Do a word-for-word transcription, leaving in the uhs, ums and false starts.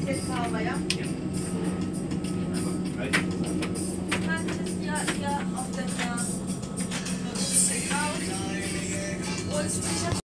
jetzt sauber, ja? Manches ja hier auf der Straße. Und ich hab